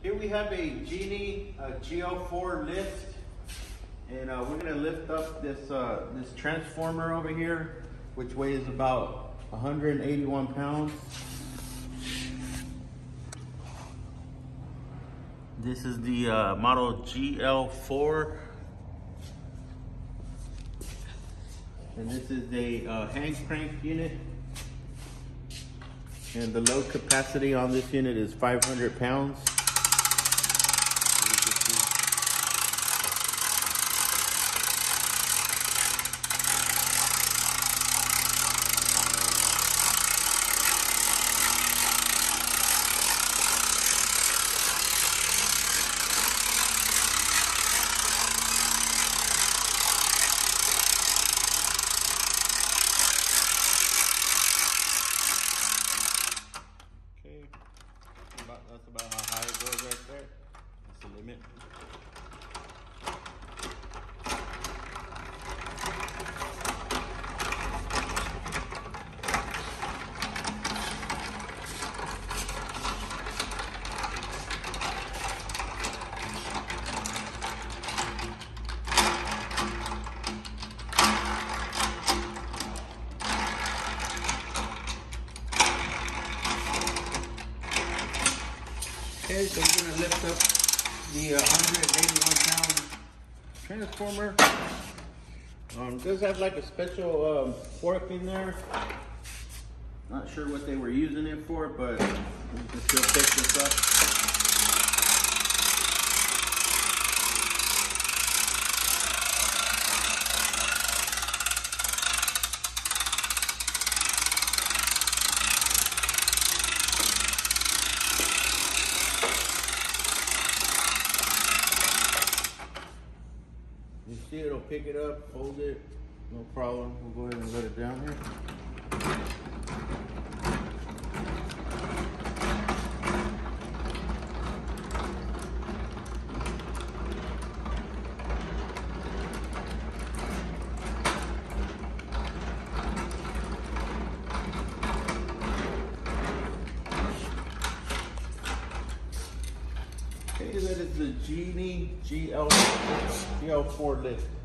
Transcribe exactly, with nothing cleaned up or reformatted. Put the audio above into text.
Here we have a Genie uh, G L four lift, and uh, we're gonna lift up this uh, this transformer over here, which weighs about one hundred eighty-one pounds. This is the uh, model G L four, and this is a uh, hand crank unit, and the load capacity on this unit is five hundred pounds. About, that's about how high it goes right there. That's the limit. Okay, so we're gonna lift up the uh, one hundred eighty-one pound transformer. Um, it does have like a special um, fork in there. Not sure what they were using it for, but we can still pick this up. You see it'll pick it up, hold it, no problem. We'll go ahead and let it down here. Okay, that is the Genie G L four lift.